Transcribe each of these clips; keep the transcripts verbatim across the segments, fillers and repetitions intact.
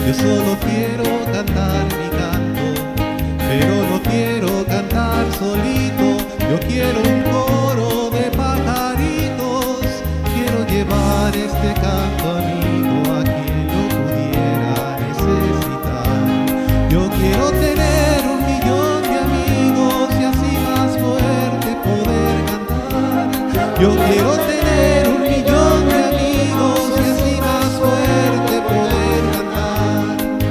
Yo solo quiero cantar mi canto, pero no quiero cantar solito. Yo quiero un coro de pajaritos, quiero llevar este canto amigo a quien lo pudiera necesitar. Yo quiero tener un millón de amigos y así más fuerte poder cantar. Yo quiero tener un millón de amigos y así más fuerte poder cantar.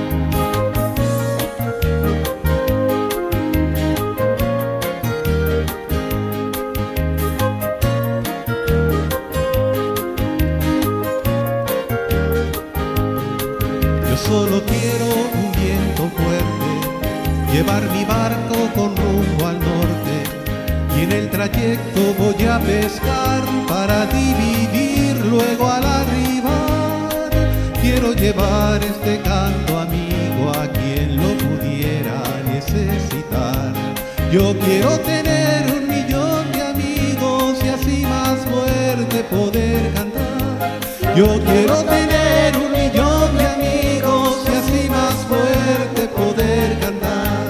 Yo solo quiero un viento fuerte, llevar mi barco con rumbo al norte, y en el trayecto voy a pescar para dividir luego al arribar. Quiero llevar este canto amigo a quien lo pudiera necesitar. Yo quiero tener un millón de amigos y así más fuerte poder cantar. Yo quiero tener un millón de amigos y así más fuerte poder cantar.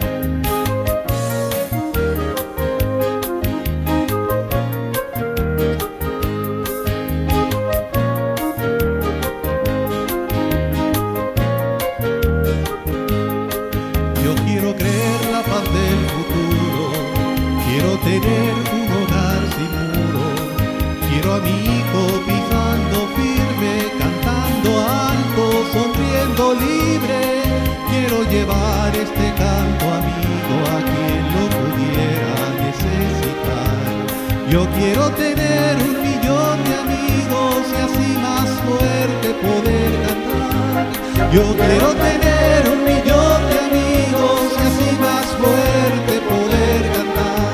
Yo quiero creer la paz del futuro, quiero tener un hogar sin muros, quiero a mi hijo pisando firme, cantando alto, sonriendo libre. Quiero llevar este canto amigo a quien lo pudiera necesitar. Yo quiero tener un millón de amigos y así más fuerte poder cantar. Yo quiero tener un millón de amigos y así más fuerte poder cantar.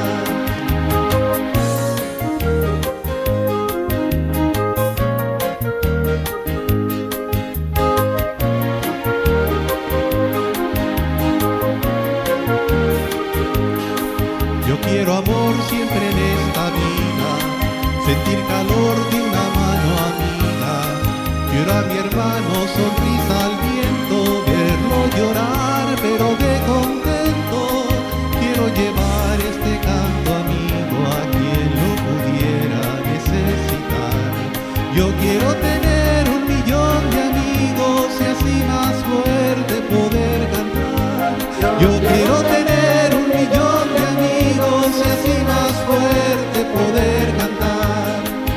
Yo quiero amor siempre en esta vida, sentir calor de una mano amiga. Quiero a mi hermano sonrisa al viento, verlo llorar pero de contento. Quiero llevar este canto amigo a quien lo pudiera necesitar. Yo quiero tener un millón de amigos y así más fuerte poder cantar. Yo quiero tener un millón de amigos y así más fuerte poder cantar.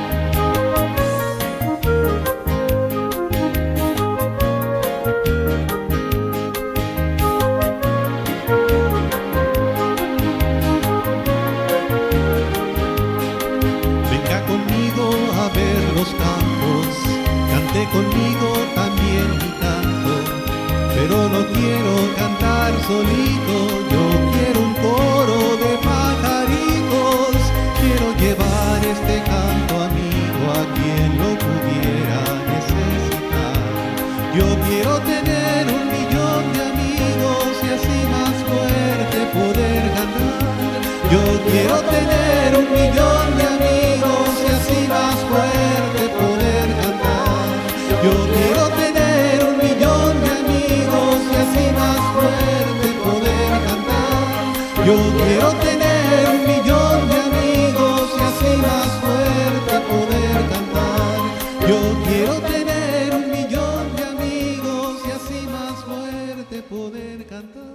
Venga conmigo a ver los campos, cante conmigo también mi canto, pero no quiero cantar solito. Yo quiero un coro de pajaritos, quiero llevar este canto amigo a quien lo pudiera necesitar. Yo quiero tener un millón de amigos y así más fuerte poder cantar. Yo quiero tener un millón de amigos y así más fuerte poder cantar. Yo quiero tener un millón de amigos y así más fuerte poder cantar. Yo quiero tener un millón de amigos y así más fuerte poder cantar. Yo quiero tener un millón de amigos y así más fuerte poder cantar.